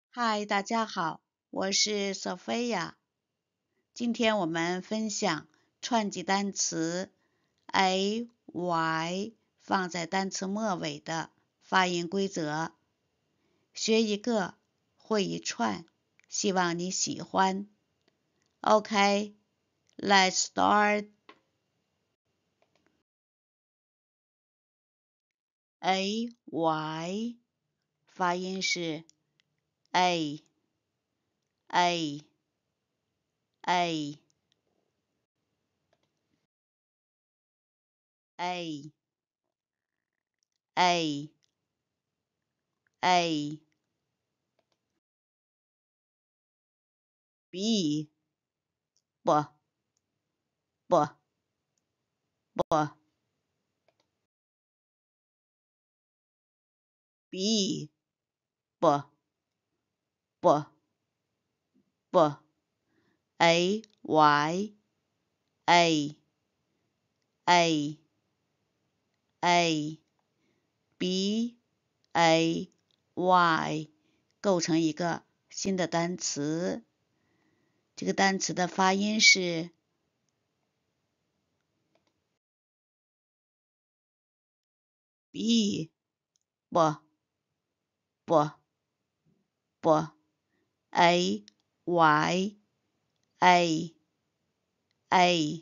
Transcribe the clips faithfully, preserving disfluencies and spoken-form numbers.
嗨，大家好，我是 Sophia。今天我们分享串记单词 a y 放在单词末尾的发音规则，学一个会一串，希望你喜欢。OK, let's start. A Y 发音是 A A A A A A B 不不不 B 不不不 A Y A A A B A Y 构成一个新的单词。这个单词的发音是 B 不不不 A Y A A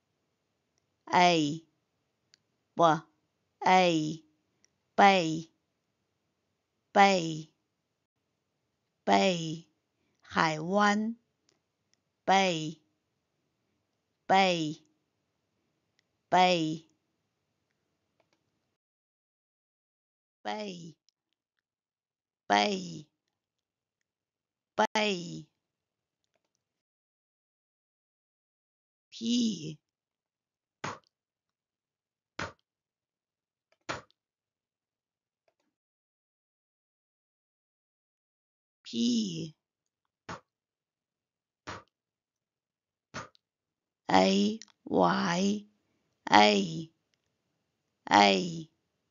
A 不 A 背背背海湾背背背背背背 P P A Y A A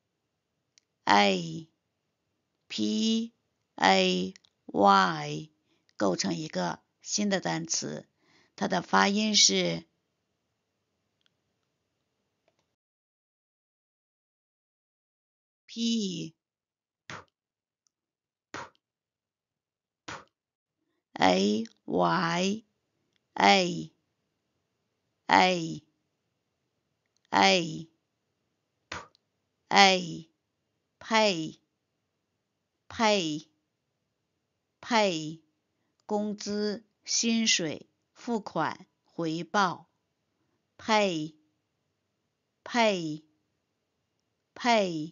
A P A Y 构成一个新的单词，它的发音是 P A Y A A A A 配配配工资、薪水、付款、回报，配配配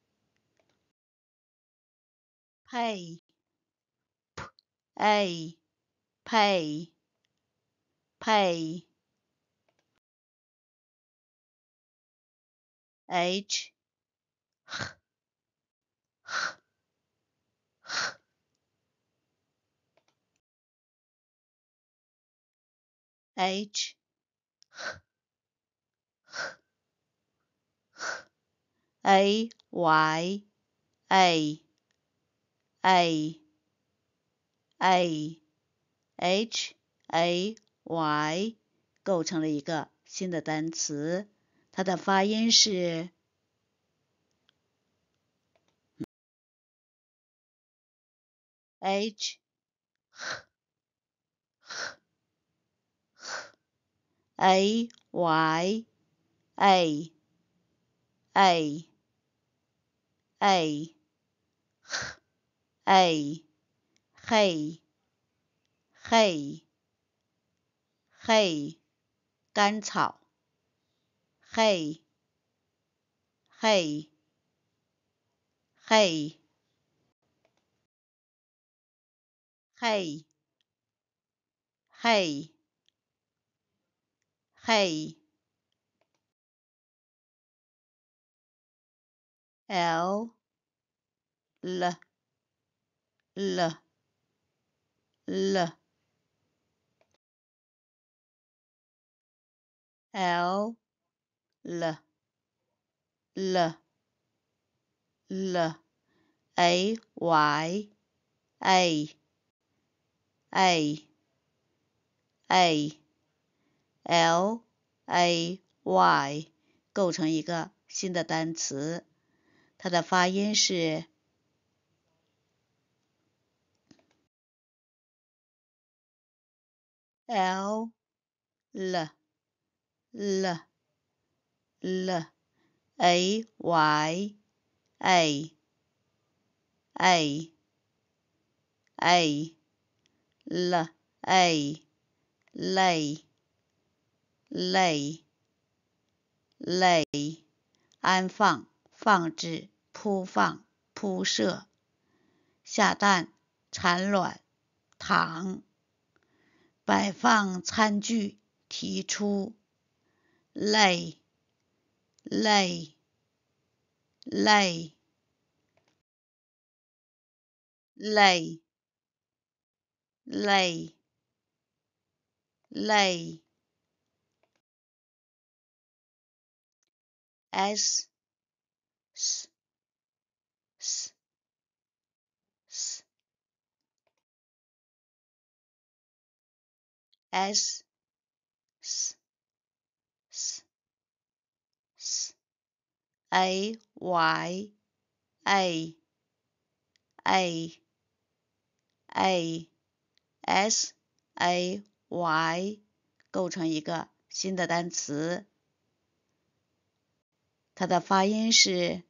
配 A 配配 H H A Y A A A H A Y 构成了一个新的单词，它的发音是 H A Y A A A A 嘿嘿嘿甘草嘿嘿嘿嘿嘿嘿 L L L L L L L L A Y A a a l a y 构成一个新的单词，它的发音是 l l l l a y a a a l a lay lay lay 安放、放置、铺放、铺设，下蛋、产卵、躺，摆放餐具、提出，lay lay lay lay lay lay s s s s s s s s a y a a a s a y 构成一个新的单词，它的发音是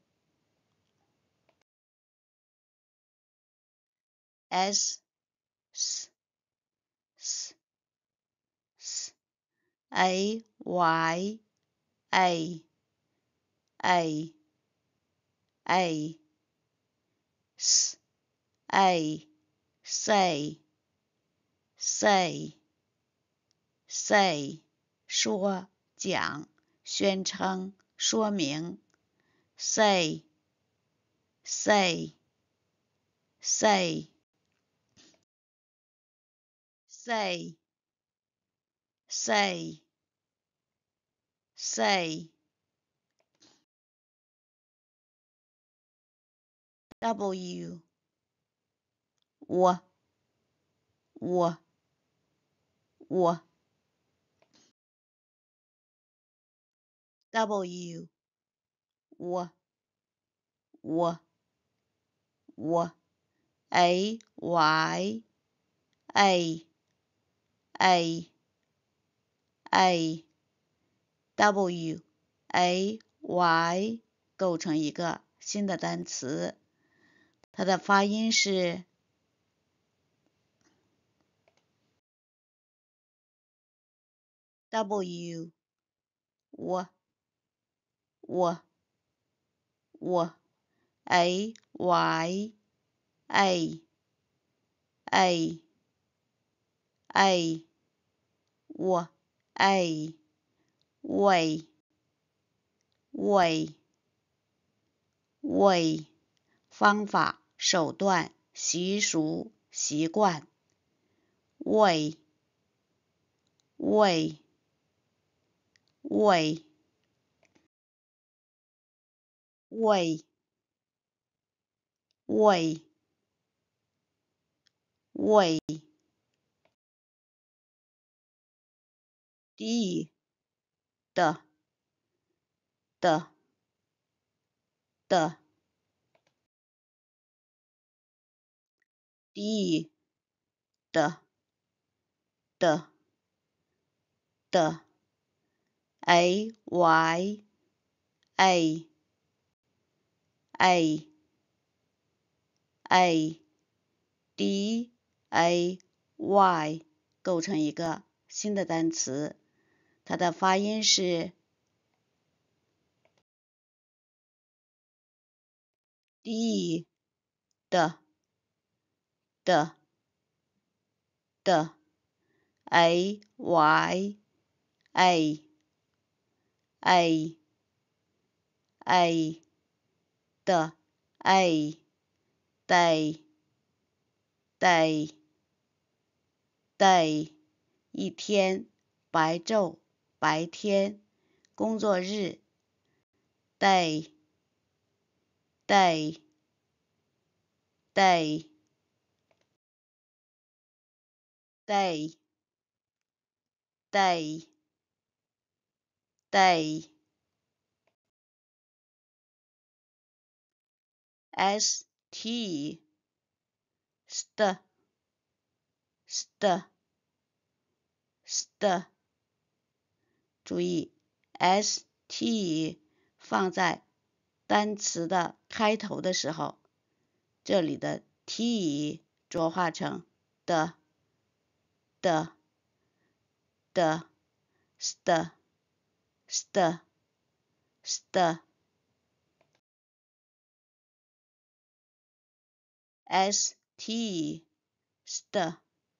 s s s s a y a a a s a say say say 说、讲、宣称、说明 say say say say say say w 我我我 w 我我我 a y a a a w a y 构成一个新的单词，它的发音是 w 我我我 a y a a a 我 a 喂喂喂方法、手段、习俗、习惯，喂喂喂喂喂喂地的的的地的的的 a y a a a d a y 构成一个新的单词，它的发音是 d 的的的 a y a a a 的 a day day day 一天，白昼，白天，工作日 day day day day day day s t st st st 注意 st 放在单词的开头的时候，这里的 t 浊化成的的的 st st st st st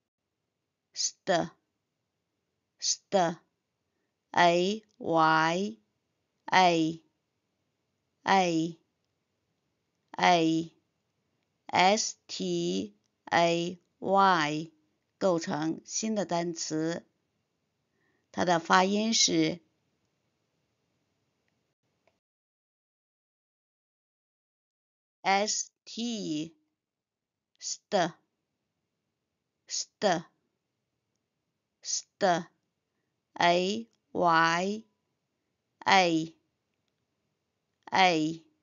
st st a y a a a s t a y 构成新的单词，它的发音是 st st st st a y a a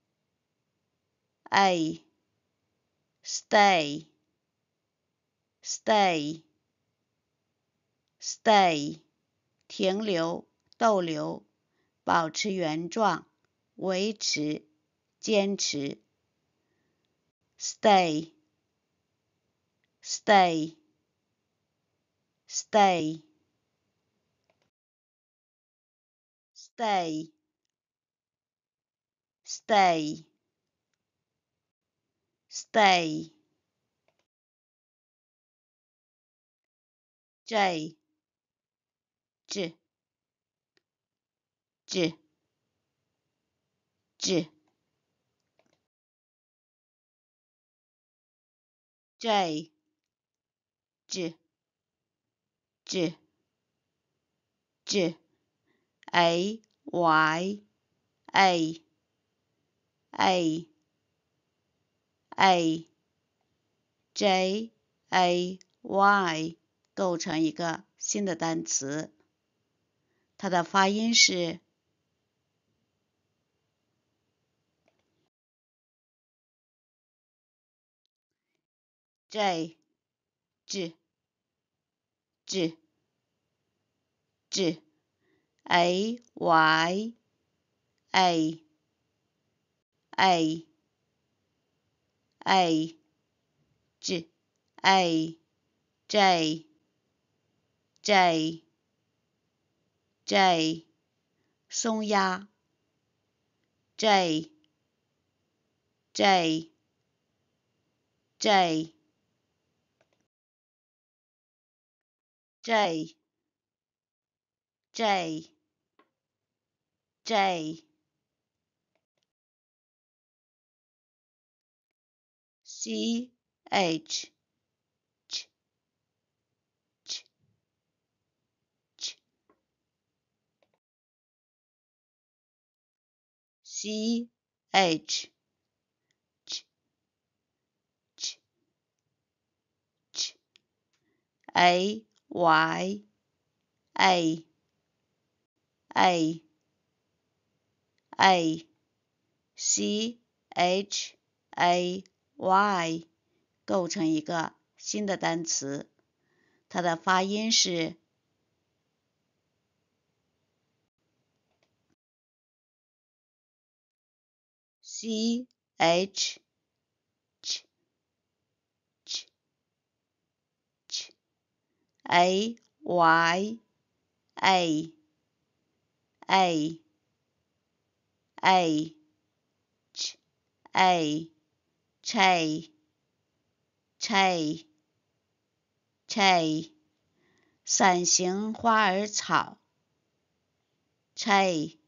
a stay stay stay 停留逗留保持原状维持坚持 stay stay stay stay stay stay j j j j j j j j a y a a a j a y 构成一个新的单词，它的发音是 j j j j a y a a a j a j j j 松压 j j j j j j c h ch ch ch c h ch ch ch a y a a a c h a y 构成一个新的单词，它的发音是 c h ch ch ch a y a a a ch a che che che 伞形花儿草 che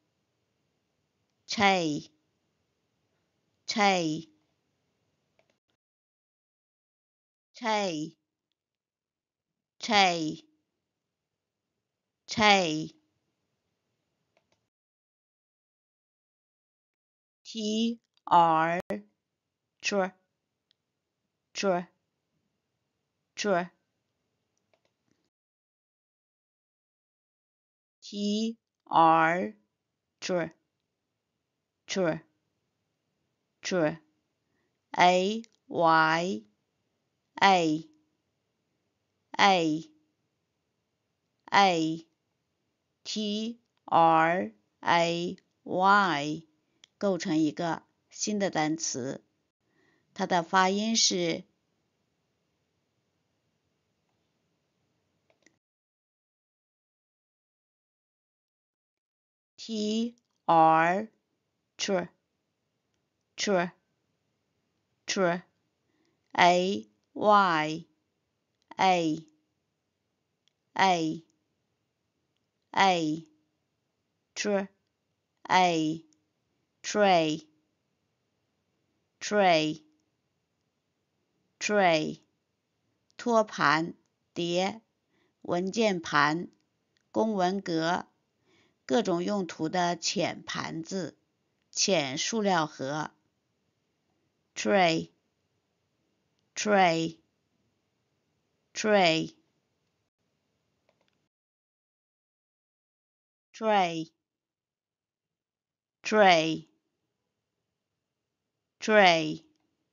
che che che che che t r tr tr tr T R tr tr tr A Y A A A T R A Y 构成一个新的单词，它的发音是 T R tr tr tr A Y A A A tr A tray tray tray 托盘碟文件盘公文格各种用途的浅盘子浅塑料盒 tray tray tray tray tray tray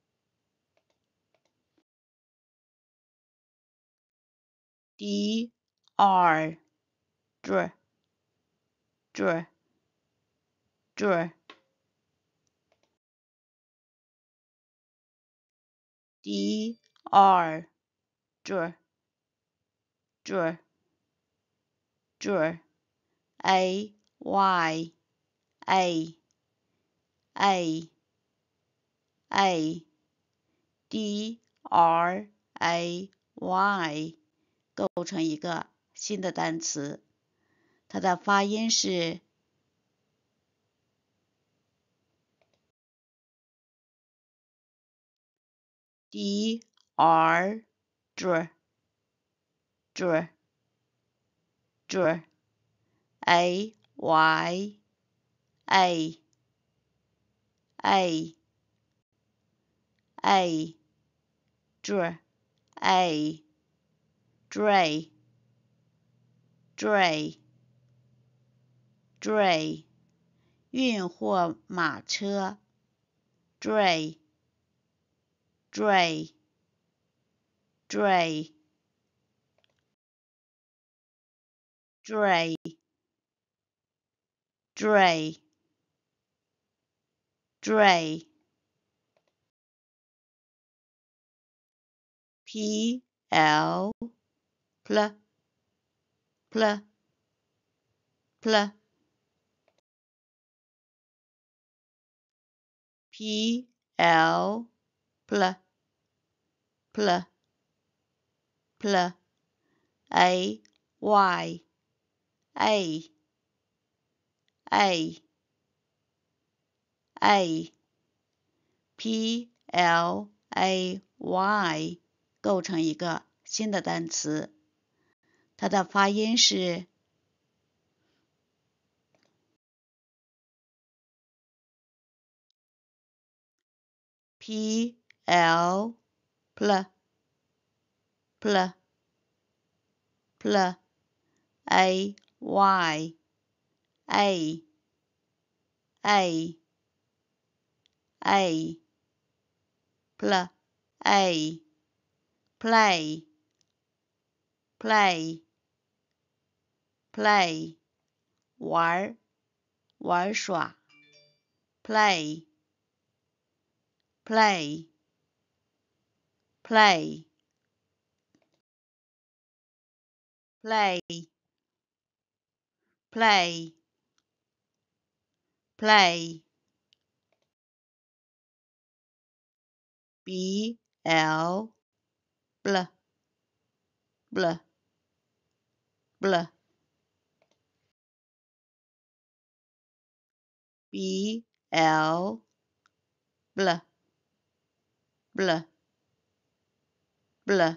D R dr dr dr D R dr dr dr A Y A A A D R A Y 构成一个新的单词，它的发音是 D R dr dr dr A Y A A A dr A dray dray dray 运货马车 dray dray dray dray dray dray P L pl pl pl P L pl pl pl A Y A A A P L A Y 构成一个新的单词，它的发音是 P L pl pl pl A Y A A A pl A play play play 玩玩耍 play play play play play play B L bl bl bl B L bl bl bl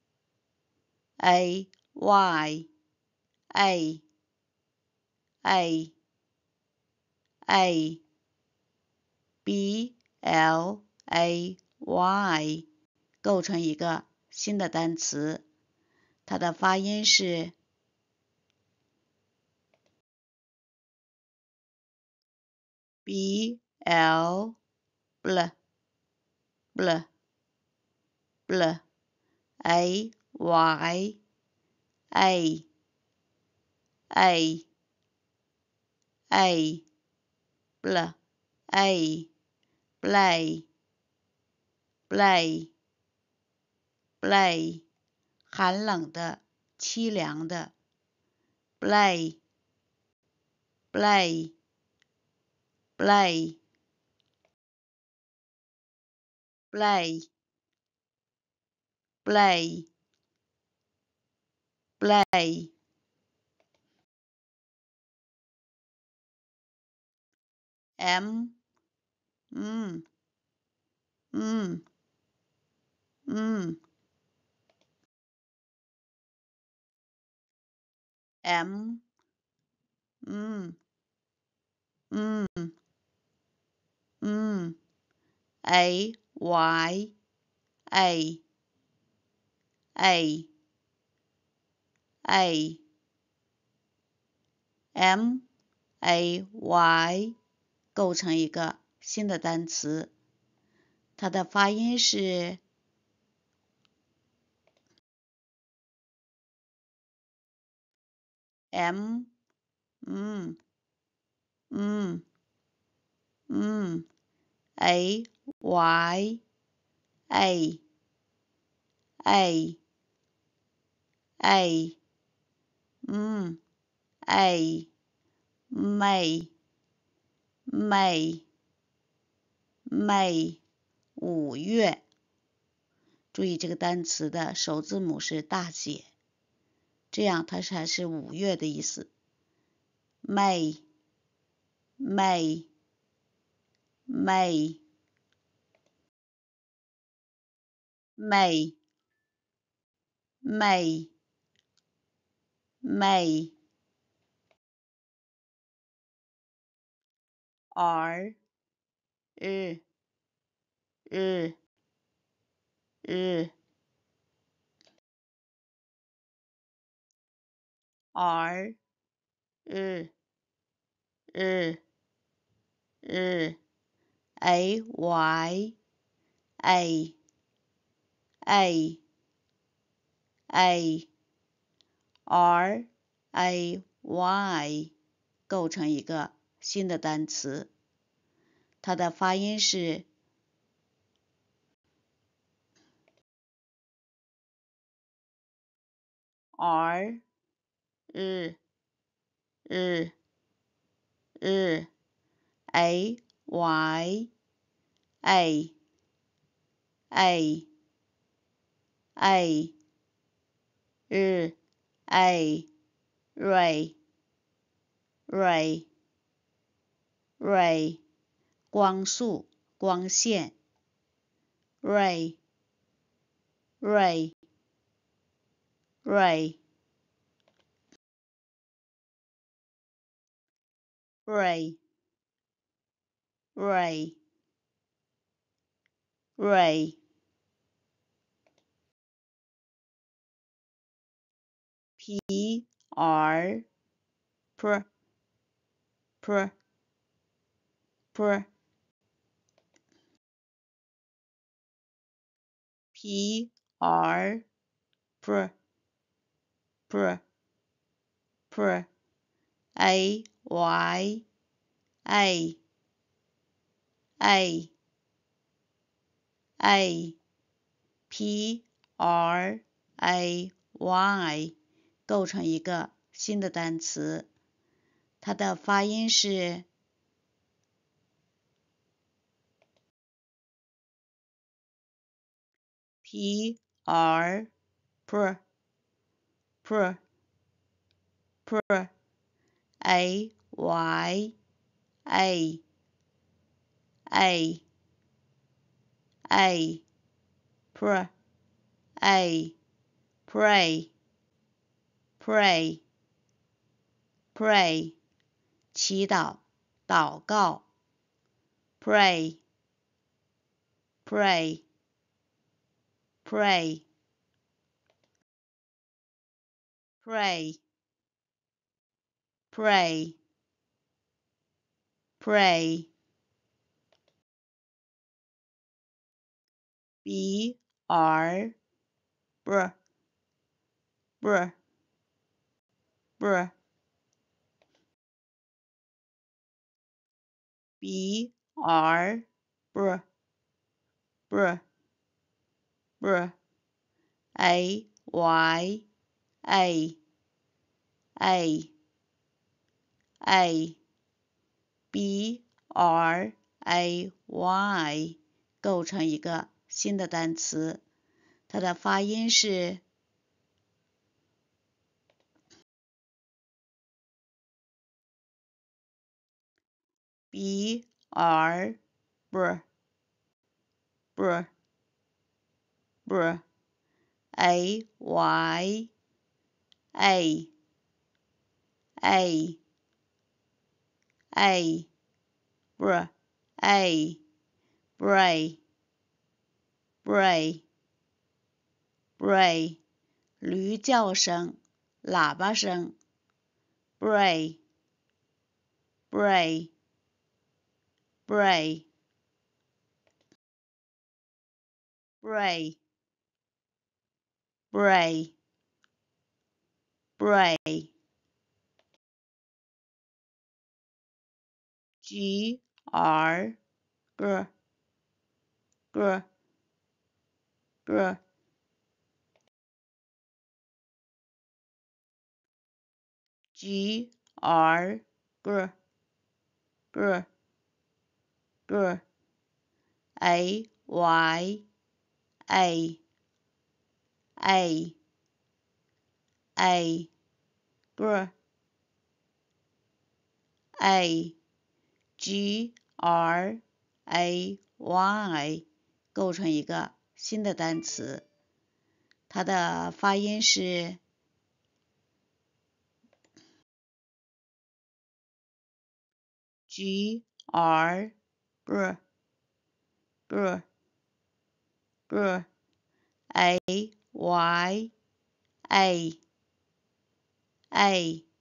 A Y A A A B L A Y 构成一个新的单词，它的发音是 b l bl bl bl a y a a a bl a play play play 寒冷的凄凉的 play play play play play play m mm mm mm m mm mm mm a y a a a m a y 构成一个新的单词，它的发音是 m mm mm mm a y a a a mm a may may may 五月，注意这个单词的首字母是大写，这样它才是五月的意思。May May May May May May R 日日日 R 日日日 A Y A A A R A Y 构成一个新的单词，它的发音是 R 日日日 A Y A A A 日 A ray ray ray 光速光线 ray ray ray ray ray ray P R pr pr pr P R pr pr pr A Y A A A P R A Y 构成一个新的单词，它的发音是 P R pr pr pr A Y A A A pr A pray pray pray 祈祷祷告 pray pray pray pray pray pray b r br br br b r br br br a y a a a b r a y 构成一个新的单词，它的发音是 b r br br br a y a a a br a bray bray bray 驴叫声，喇叭声 bray bray bray bray bray bray g r g g g G R G G G A Y A A A G A G R A Y 构成一个新的单词，它的发音是 G R G G G A Y A A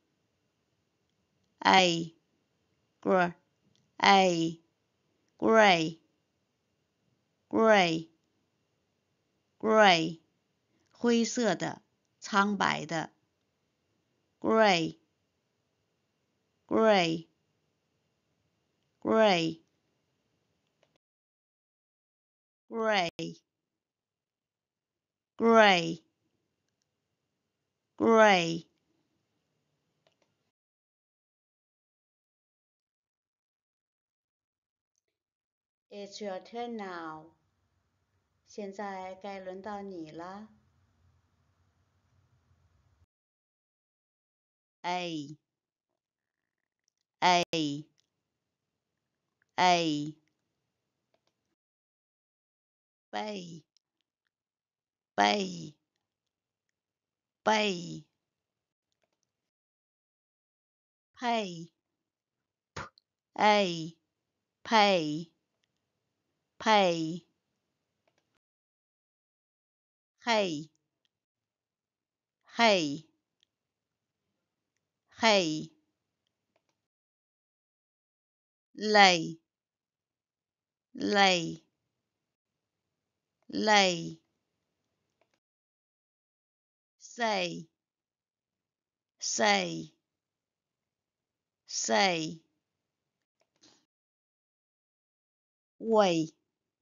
A G A Gray Gray Gray 灰色的，苍白的 Gray Gray Gray Gray Gray Gray It's your turn now. 现在该轮到你了。A A A 背背背配 A 配配嘿嘿嘿累累累 say say say 喂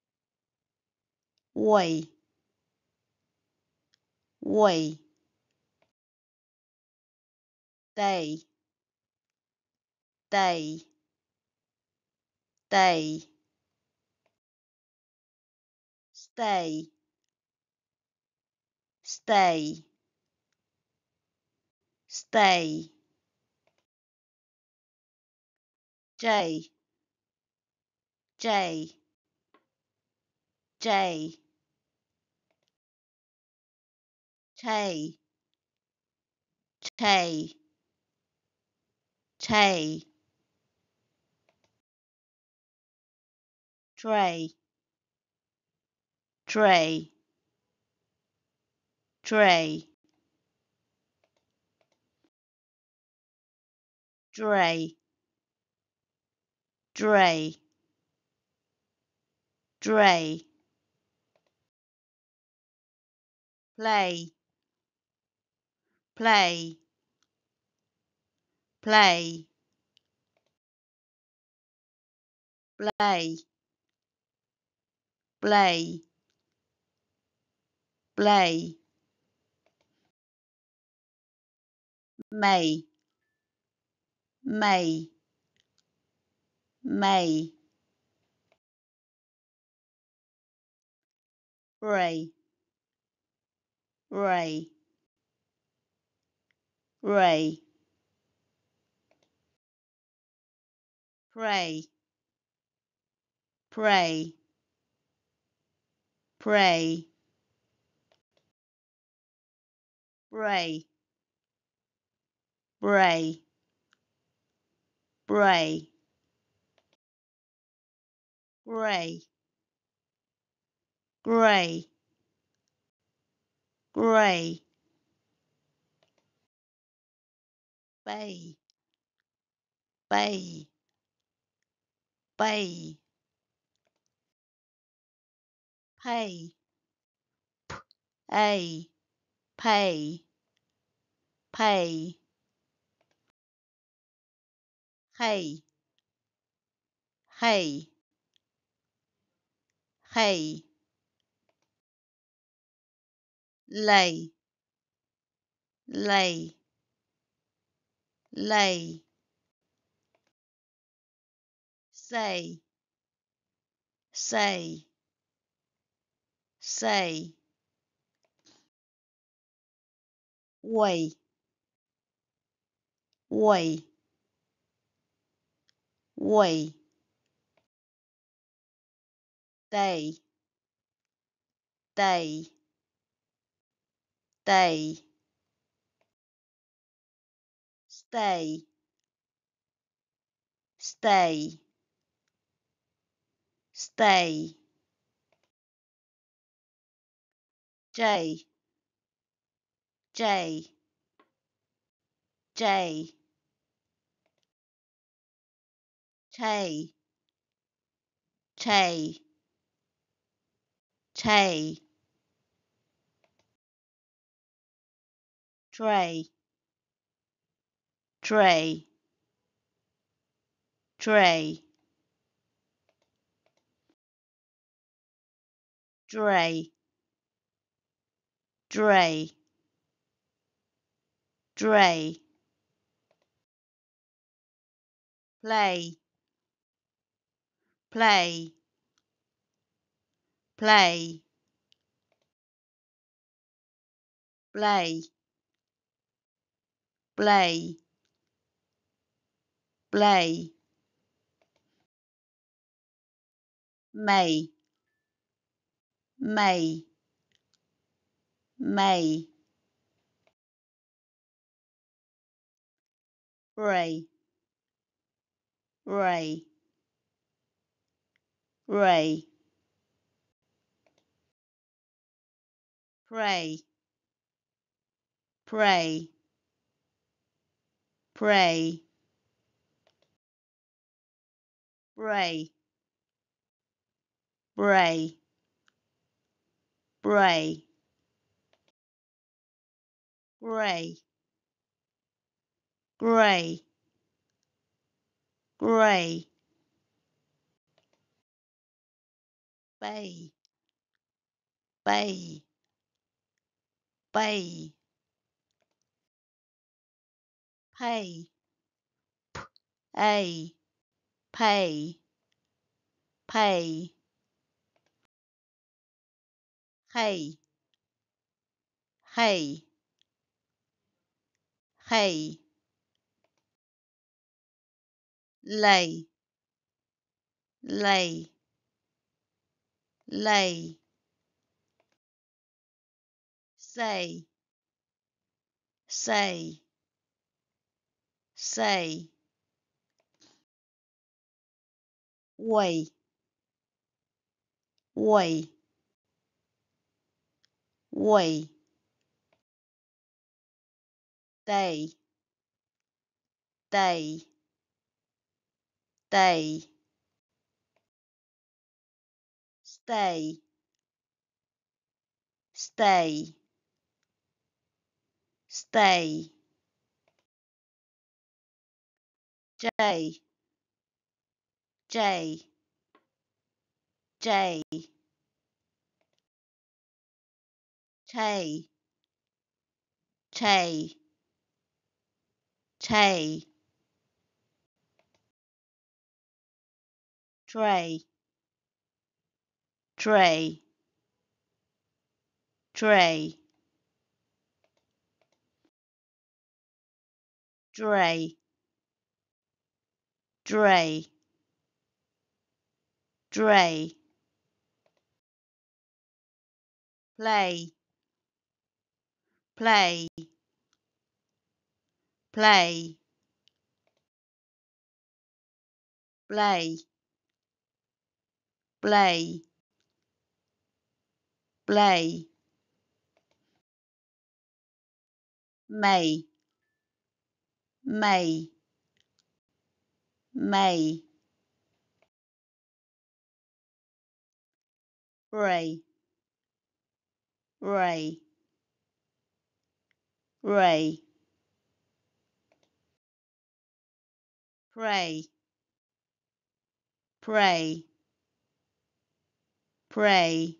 喂喂 day day day stay stay stay J J J J J J Dray Dray Dray Dray Dray Dray play, play, play, play, play, play, may, may, may, ray, ray, ray, pray, pray, pray, pray, pray, pray, gray, gray, gray, bay, bay, bay, pay, a, pay, pay, hey, hey, hey, lay, lay, lay, say, say, say, way, way, way, day, day, day, stay, stay, stay, J, J, J, J, J, J, tray, tray, tray, dray, dray, dray, play, play, play, play, play, play, may, may, may, ray, ray, ray, pray, pray, pray, bray, bray, bray, gray, gray, gray, bay, bay, bay, pay, a, pay, pay, hey, hey, hey, lay, lay, lay, say, say, say, way, way, way, day, day, day, stay, stay, stay, J, J, J, J, J, J, tray, tray, tray, tray, tray, tray, play, play, play, play, play, play, may, may, may, ray, ray, ray, pray, pray, pray,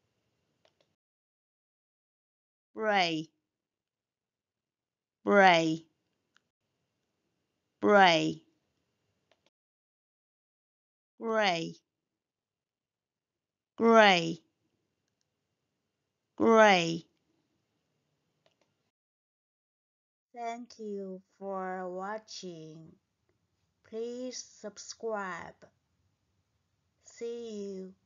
pray, pray, pray, gray, gray, gray. Thank you for watching. Please subscribe. See you.